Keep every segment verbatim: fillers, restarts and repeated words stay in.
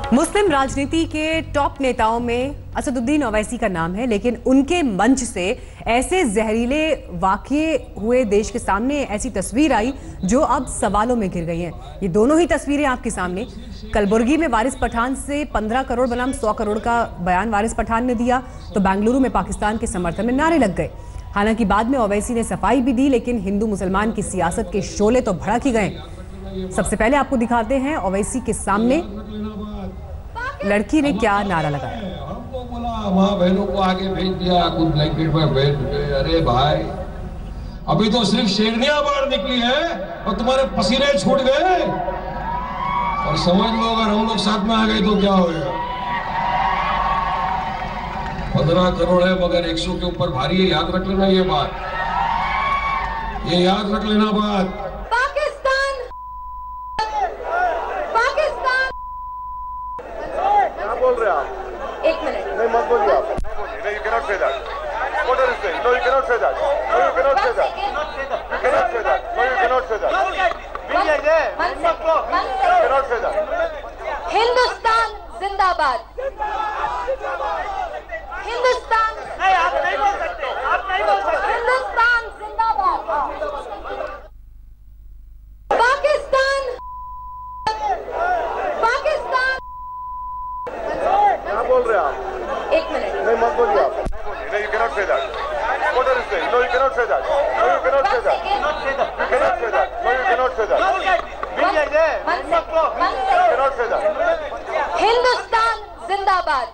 मुस्लिम राजनीति के टॉप नेताओं में असदुद्दीन ओवैसी का नाम है, लेकिन उनके मंच से ऐसे जहरीले वाक़ये हुए देश के सामने, ऐसी तस्वीर आई जो अब सवालों में घिर गई हैं। ये दोनों ही तस्वीरें आपके सामने। कलबुर्गी में वारिस पठान से पंद्रह करोड़ बनाम सौ करोड़ का बयान वारिस पठान ने दिया, तो बेंगलुरु में पाकिस्तान के समर्थन में नारे लग गए। हालांकि बाद में ओवैसी ने सफाई भी दी, लेकिन हिंदू मुसलमान की सियासत के शोले तो भड़क ही गए। सबसे पहले आपको दिखाते हैं ओवैसी के सामने लड़की ने क्या नारा लगाया। हमको बोला माँ बहनों को आगे भेज दिया, कुछ ब्लैंकेट में भेज दिए। अरे भाई, अभी तो सिर्फ शेरनियां बाहर निकली है और तुम्हारे पसीने छूट गए। और समझ लो अगर हम लोग साथ में आ गए तो क्या होगा। पंद्रह करोड़ है मगर एक सौ के ऊपर भारी है, याद रख लेना ये बात, ये याद रख लेना बात। बोल रहे आप एक मिनट नहीं मत बोलिए आप नहीं you cannot say that what are you saying no you cannot say that no you cannot say that you cannot say that no you cannot say that भी है ये कैनॉट से दैट हिंदुस्तान जिंदाबाद हिंदुस्तान नहीं आप नहीं बोल सकते आप नहीं बोल सकते हिंदुस्तान जिंदाबाद पाकिस्तान पाकिस्तान क्या बोल रहे आप एक मिनट नहीं मत बोलिए आप नहीं you cannot say that what are you saying no you cannot say that no you cannot say that you cannot say that no you cannot say that भी है ये कैनॉट से दैट हिंदुस्तान जिंदाबाद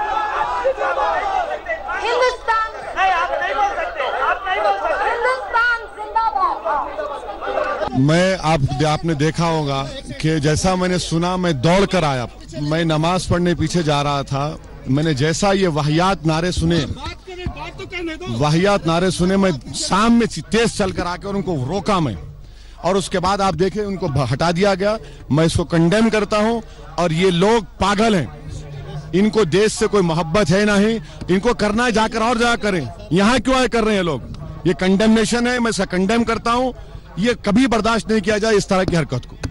हिंदुस्तान नहीं आप नहीं बोल सकते आप नहीं बोल सकते हिंदुस्तान जिंदाबाद। मैं आप आपने देखा होगा कि जैसा मैंने सुना मैं दौड़ कर आया। मैं नमाज पढ़ने पीछे जा रहा था, मैंने जैसा ये वाहियात नारे सुने वाहियात नारे सुने मैं सामने तेज चल कर आके और उनको रोका मैं, और उसके बाद आप देखें उनको हटा दिया गया। मैं इसको कंडेम करता हूं। और ये लोग पागल हैं, इनको देश से कोई मोहब्बत है नहीं, इनको करना है जाकर और जगह करें, यहाँ क्यों आए कर रहे हैं लोग। ये कंडेमनेशन है, मैं इसका कंडेम करता हूं। ये कभी बर्दाश्त नहीं किया जाए इस तरह की हरकत को।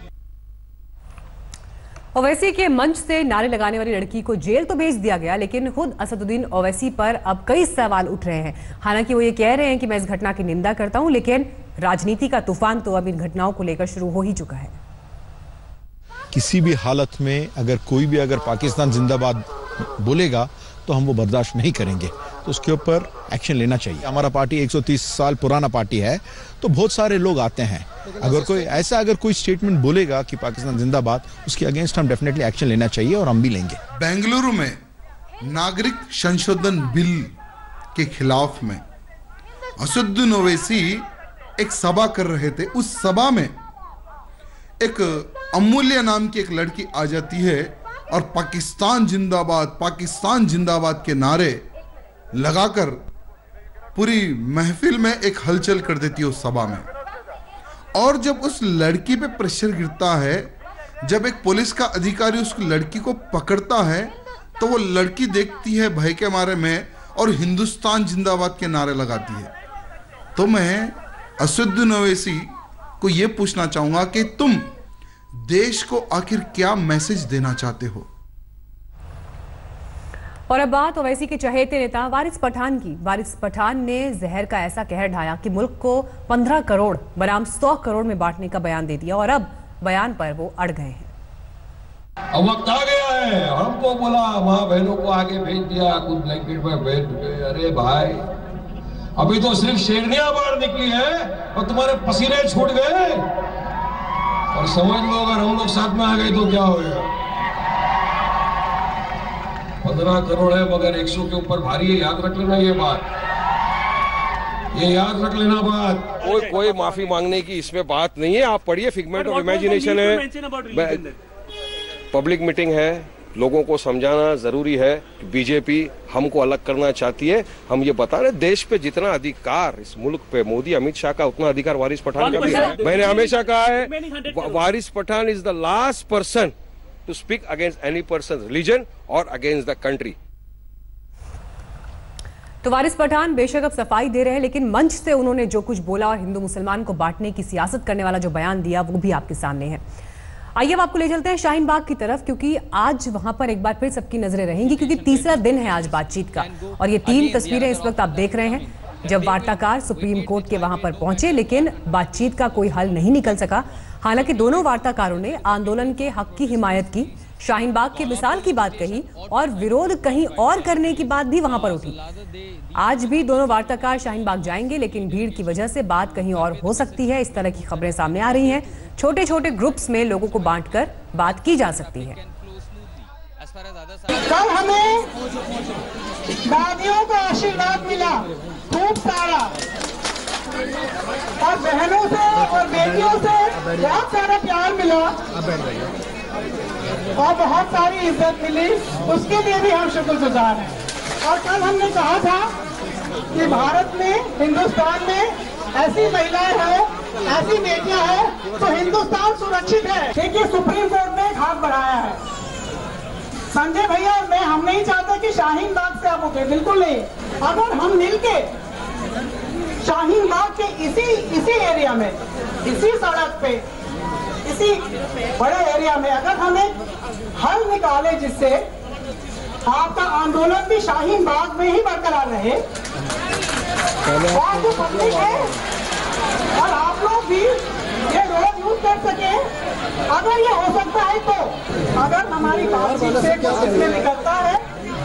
ओवैसी के मंच से नारे लगाने वाली लड़की को जेल तो भेज दिया गया, लेकिन खुद असदुद्दीन ओवैसी पर अब कई सवाल उठ रहे हैं। हालांकि वो ये कह रहे हैं कि मैं इस घटना की निंदा करता हूं, लेकिन राजनीति का तूफान तो अब इन घटनाओं को लेकर शुरू हो ही चुका है। किसी भी हालत में अगर कोई भी अगर पाकिस्तान जिंदाबाद बोलेगा तो हम वो बर्दाश्त नहीं करेंगे, तो उसके ऊपर एक्शन लेना चाहिए। हमारा पार्टी एक सौ तीस साल पुराना पार्टी है, तो बहुत सारे लोग आते हैं। अगर कोई ऐसा अगर कोई स्टेटमेंट बोलेगा कि पाकिस्तान जिंदाबाद, उसके अगेंस्ट हम डेफिनेटली एक्शन लेना चाहिए और हम भी लेंगे। बेंगलुरु में नागरिक संशोधन बिल के खिलाफ में असदुद्दीन ओवैसी एक सभा कर रहे थे। उस सभा में एक अमूल्य नाम की एक लड़की आ जाती है और पाकिस्तान जिंदाबाद पाकिस्तान जिंदाबाद के नारे लगाकर पूरी महफिल में एक हलचल कर देती है उस सभा में। और जब उस लड़की पे प्रेशर गिरता है, जब एक पुलिस का अधिकारी उस लड़की को पकड़ता है, तो वो लड़की देखती है भय के मारे में और हिंदुस्तान जिंदाबाद के नारे लगाती है। तो मैं असदुद्दीन ओवैसी को ये पूछना चाहूंगा कि तुम देश को आखिर क्या मैसेज देना चाहते हो। और अब बात ओवैसी के चहेते नेता वारिस पठान की। वारिस पठान ने जहर का ऐसा कहर ढाया कि मुल्क को पंद्रह करोड़ बनाम सौ करोड़ में बांटने का बयान दे दिया, और अब बयान पर वो अड़ गए हैं। अब वक्त आ गया है, हमको बोला माँ बहनों को आगे भेज दिया, कुछ ब्लैंकेट में भेज दिए। अरे भाई, अभी तो सिर्फ शेरनियां बाहर निकली है और तुम्हारे पसीने छूट गए। और समझ लो अगर हम लोग साथ में आ गए तो क्या होगा। पंद्रह करोड़ है मगर एक सौ के ऊपर भारी है, याद रख लेना ये बात, ये याद रख लेना बात। कोई कोई माफी मांगने की इसमें बात नहीं है। आप पढ़िए, फिगमेंट ऑफ इमेजिनेशन है, पब्लिक मीटिंग है, लोगों को समझाना जरूरी है कि बीजेपी हमको अलग करना चाहती है। हम ये बता रहे, देश पे जितना अधिकार इस मुल्क पे मोदी अमित शाह का, उतना अधिकार वारिस पठान का भी है। मैंने हमेशा कहा है Waris Pathan is the last person to speak against any person religion और अगेंस्ट द कंट्री। तो वारिस पठान बेशक अब सफाई दे रहे हैं, लेकिन मंच से उन्होंने जो कुछ बोला और हिंदू मुसलमान को बांटने की सियासत करने वाला जो बयान दिया वो भी आपके सामने है। आइए अब आपको ले चलते हैं शाहीन बाग की तरफ, क्योंकि आज वहां पर एक बार फिर सबकी नजरें रहेंगी, क्योंकि तीसरा दिन है आज बातचीत का। और ये तीन तस्वीरें इस वक्त आप देख रहे हैं जब वार्ताकार सुप्रीम कोर्ट के वहां पर पहुंचे, लेकिन बातचीत का कोई हल नहीं निकल सका। हालांकि दोनों वार्ताकारों ने आंदोलन के हक की हिमायत की, शाहीन बाग के मिसाल की बात कही और विरोध कहीं और करने की बात भी वहां पर उठी। आज भी दोनों वार्ताकार शाहीन बाग जाएंगे, लेकिन भीड़ की वजह से बात कहीं और हो सकती है। इस तरह की खबरें सामने आ रही हैं। छोटे छोटे ग्रुप्स में लोगों को बांटकर बात की जा सकती है। कल हमें दादियों का आशीर्वाद मिला खूब सारा, और बहनों से और बेटियों से बहुत सारा प्यार मिला और बहुत सारी इज्जत मिली, उसके लिए भी हम शुक्रगुजार हैं। और कल हमने कहा था कि भारत में, हिंदुस्तान में ऐसी महिलाएं हैं, ऐसी बेटियां हैं तो हिंदुस्तान सुरक्षित है। देखिए, सुप्रीम कोर्ट ने एक हाथ बढ़ाया है। संजय भैया, मैं हम नहीं चाहते कि शाहीन बाग से आप उठे, बिल्कुल नहीं। अगर हम मिलके शाहीन बाग के इसी इसी एरिया में, इसी सड़क पे, इसी बड़े एरिया में अगर हम एक हल निकाले जिससे आपका आंदोलन भी शाहीन बाग में ही बरकरार रहे, और जो पब्लिक है और आप लोग भी ये रोड यूज कर सके, अगर ये हो सकता है तो, अगर हमारी बातचीत से कुछ इसमें निकलता है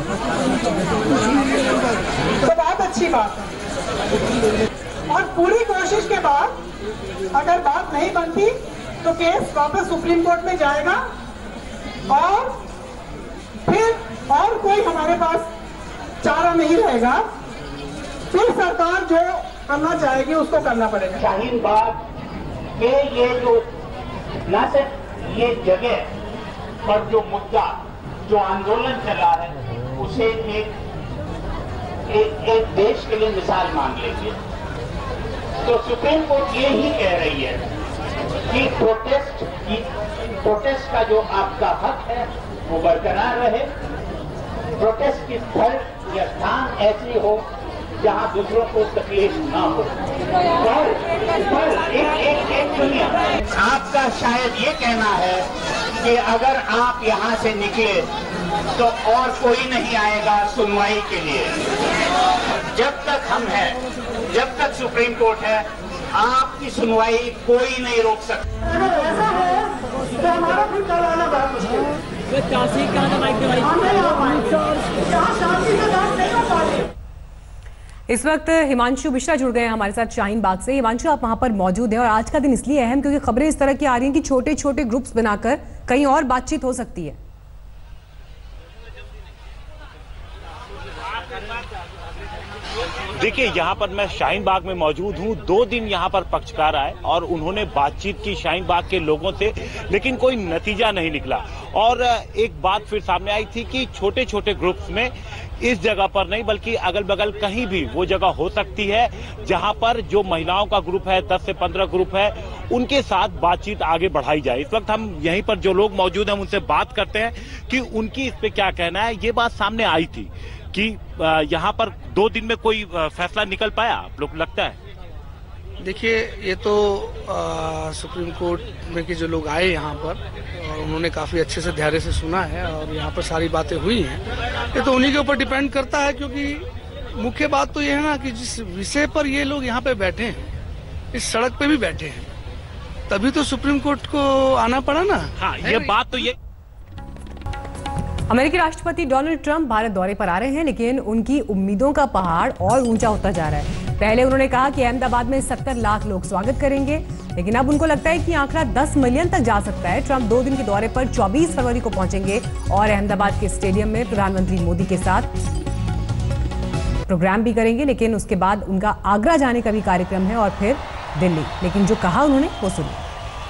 तो बहुत अच्छी बात है। और पूरी कोशिश के बाद अगर बात नहीं बनती तो केस वापस सुप्रीम कोर्ट में जाएगा, और फिर और कोई हमारे पास चारा नहीं रहेगा। फिर सरकार जो करना चाहेगी उसको करना पड़ेगा। शाहीन बाग के ये जो न सिर्फ ये जगह पर जो मुद्दा, जो आंदोलन चला है, उसे एक एक, एक देश के लिए मिसाल मान लेंगे तो सुप्रीम कोर्ट ये ही कह रही है कि प्रोटेस्ट की प्रोटेस्ट का जो आपका हक है वो बरकरार रहे। प्रोटेस्ट की स्थल या स्थान ऐसी हो जहां दूसरों को तकलीफ ना हो। पर, पर एक एक एक दुनिया आपका शायद ये कहना है कि अगर आप यहां से निकले तो और कोई नहीं आएगा सुनवाई के लिए। जब तक हम हैं, जब तक सुप्रीम कोर्ट है, आपकी सुनवाई कोई नहीं रोक सकता। अगर ऐसा है तो हमारा फिर कल आना बहुत मुश्किल है। इस वक्त हिमांशु मिश्रा जुड़ गए हैं हमारे साथ शाहीन बाग से। हिमांशु, आप वहां पर मौजूद हैं और आज का दिन इसलिए अहम क्योंकि खबरें इस तरह की आ रही हैं कि छोटे छोटे ग्रुप्स बनाकर कहीं और बातचीत हो सकती है। देखिए, यहाँ पर मैं शाहीन बाग में मौजूद हूँ। दो दिन यहाँ पर पक्षकार आए और उन्होंने बातचीत की शाहीन बाग के लोगों से, लेकिन कोई नतीजा नहीं निकला। और एक बात फिर सामने आई थी कि छोटे छोटे ग्रुप्स में इस जगह पर नहीं बल्कि अगल बगल कहीं भी वो जगह हो सकती है जहां पर जो महिलाओं का ग्रुप है, दस से पंद्रह ग्रुप है, उनके साथ बातचीत आगे बढ़ाई जाए। इस वक्त हम यहीं पर जो लोग मौजूद हैं उनसे बात करते हैं कि उनकी इस पे क्या कहना है। ये बात सामने आई थी कि यहाँ पर दो दिन में कोई फैसला निकल पाया, आप लोग लगता है? देखिए, ये तो आ, सुप्रीम कोर्ट में के जो लोग आए यहाँ पर और उन्होंने काफ़ी अच्छे से धैर्य से सुना है और यहाँ पर सारी बातें हुई हैं। ये तो उन्हीं के ऊपर डिपेंड करता है, क्योंकि मुख्य बात तो ये है ना कि जिस विषय पर ये लोग यहाँ पे बैठे हैं, इस सड़क पे भी बैठे हैं, तभी तो सुप्रीम कोर्ट को आना पड़ा ना। हाँ, ये बात तो ये अमेरिकी राष्ट्रपति डोनाल्ड ट्रंप भारत दौरे पर आ रहे हैं, लेकिन उनकी उम्मीदों का पहाड़ और ऊंचा होता जा रहा है। पहले उन्होंने कहा कि अहमदाबाद में सत्तर लाख लोग स्वागत करेंगे, लेकिन अब उनको लगता है कि आंकड़ा दस मिलियन तक जा सकता है। ट्रंप दो दिन के दौरे पर चौबीस फरवरी को पहुंचेंगे और अहमदाबाद के स्टेडियम में प्रधानमंत्री मोदी के साथ प्रोग्राम भी करेंगे, लेकिन उसके बाद उनका आगरा जाने का भी कार्यक्रम है और फिर दिल्ली। लेकिन जो कहा उन्होंने वो सुनिए।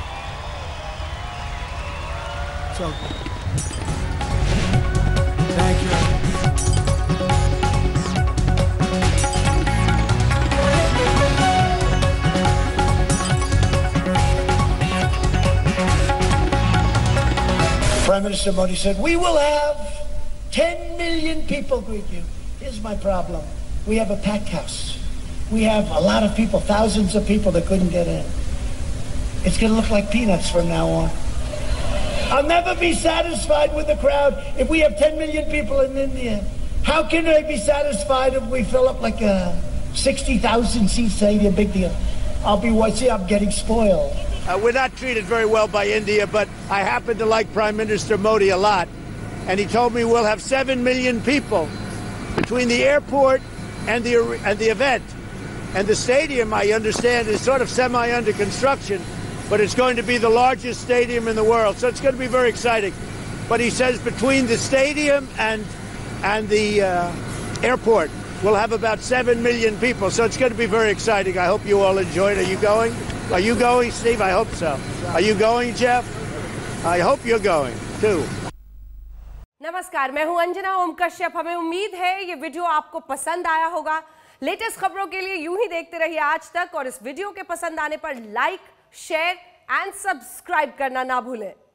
Prime Minister Modi said, we will have ten million people greet you. Here's my problem. We have a packed house. We have a lot of people, thousands of people that couldn't get in. It's going to look like peanuts from now on. I'll never be satisfied with the crowd if we have ten million people in India. How can I be satisfied if we fill up like a sixty thousand seat stadium? Big deal. I'll be watching. I'm getting spoiled. Uh, we're not treated very well by India, but I happen to like Prime Minister Modi a lot. And he told me we'll have seven million people between the airport and the, and the event. And the stadium, I understand, is sort of semi under construction, but it's going to be the largest stadium in the world. So it's going to be very exciting. But he says between the stadium and, and the uh, airport, we'll have about seven million people. So it's going to be very exciting. I hope you all enjoy it. Are you going? Are you going, Steve? I hope so. Are you going, Jeff? I hope you're going, too. नमस्कार, मैं हूं अंजना ओम कश्यप। हमें उम्मीद है ये video आपको पसंद आया होगा। लेटेस्ट खबरों के लिए यूं ही देखते रहिए आज तक, और इस वीडियो के पसंद आने पर लाइक, शेयर एंड सब्सक्राइब करना ना भूलें।